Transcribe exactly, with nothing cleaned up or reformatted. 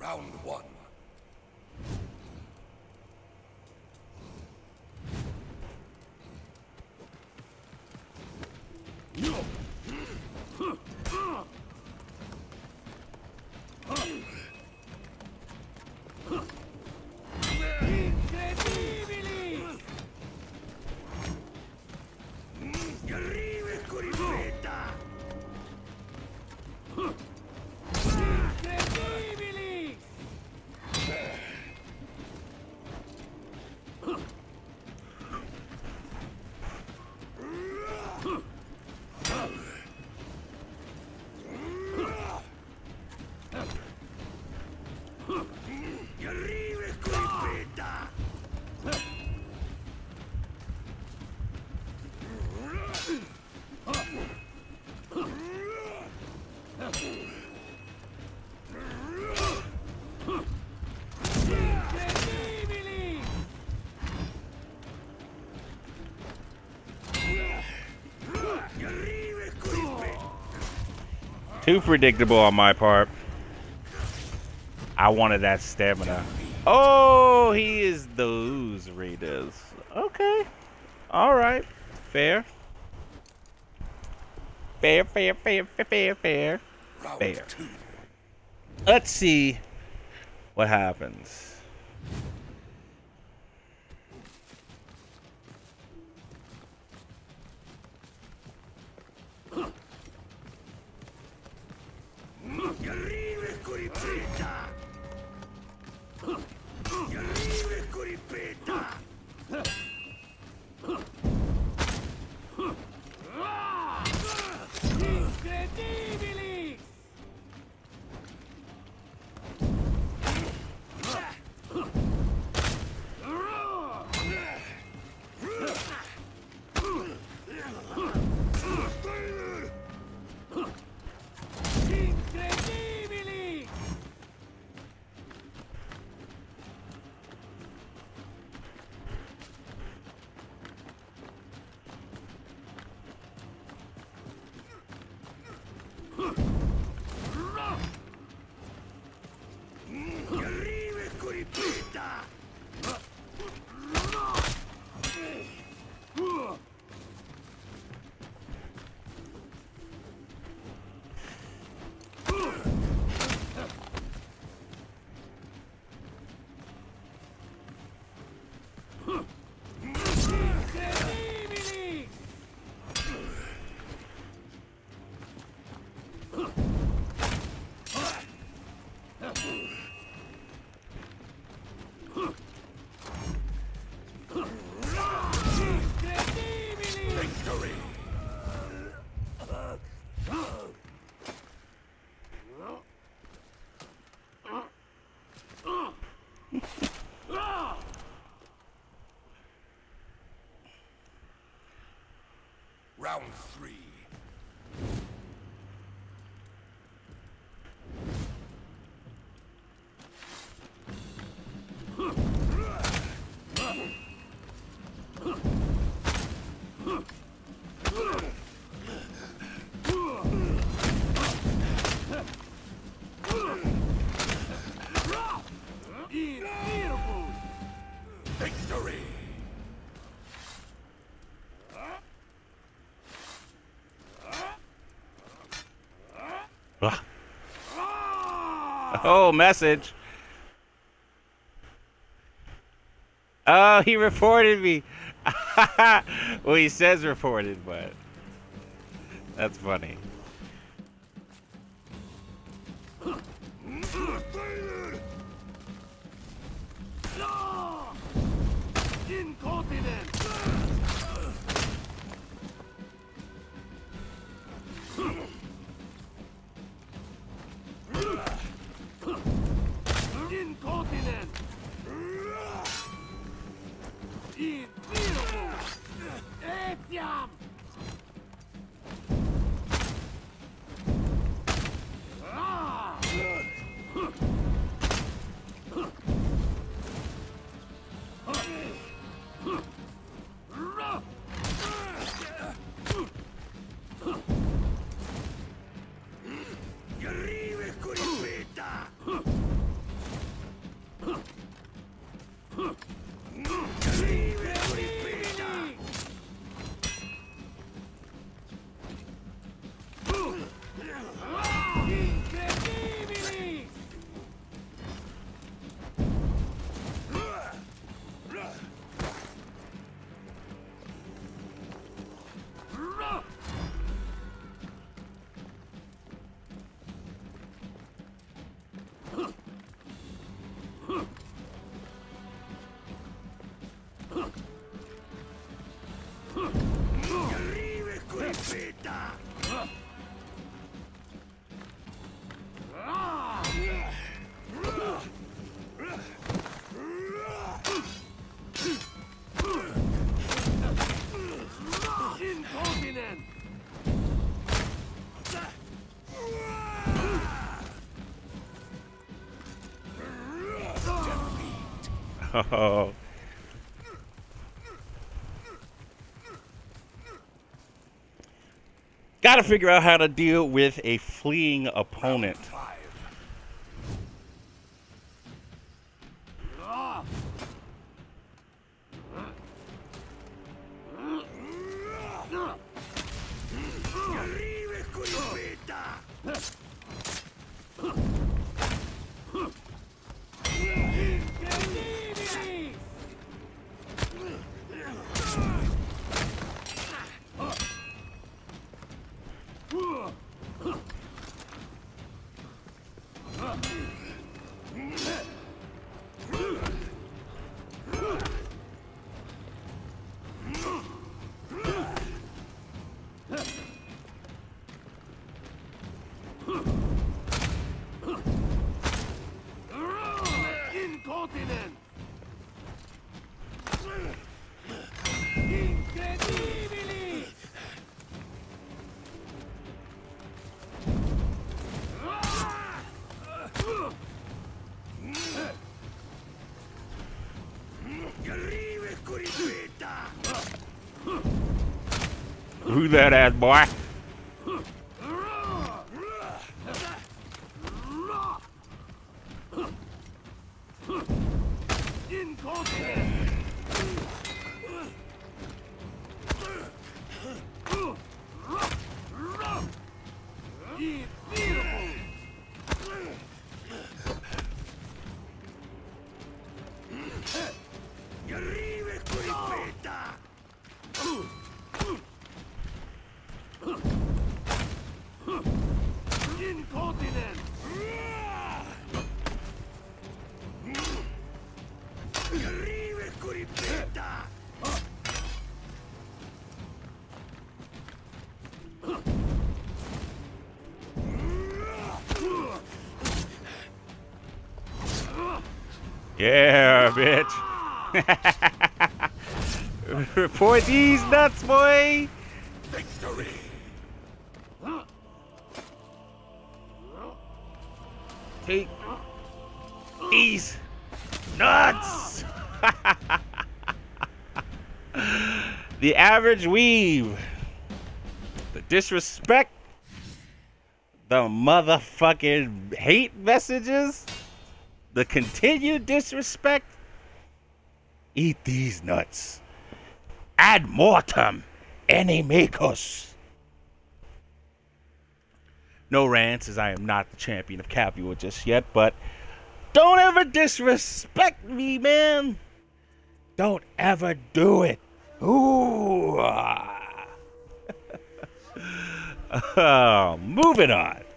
Round one. Too predictable on my part. I wanted that stamina. Oh, he is those readers. Okay. All right. Fair. Fair, fair, fair, fair, fair, fair. Fair. Let's see what happens. Round three. Victory! Oh, message. Oh, he reported me. Well, he says reported, but that's funny. Incontinent. Incontinent. Infirmo. Etiam. Ah. Incontinent! Oh. Gotta figure out how to deal with a fleeing opponent. Five. Ah! Arrive Curipita! Incredibilis! Incontinent! Incredibilis! Arrive Curipita! Who that ass boy? Incontinent! Infirmus! Arrive Curipita! Incontinent! Arrive Curipita! Yeah, bitch. Pour these nuts, boy. Victory! Take these nuts. The average weave. The disrespect. The motherfucking hate messages. The continued disrespect. Eat these nuts. Ad mortem inimicus. No rants, as I am not the champion of Capua just yet, but don't ever disrespect me, man. Don't ever do it. Ooh. Oh, moving on.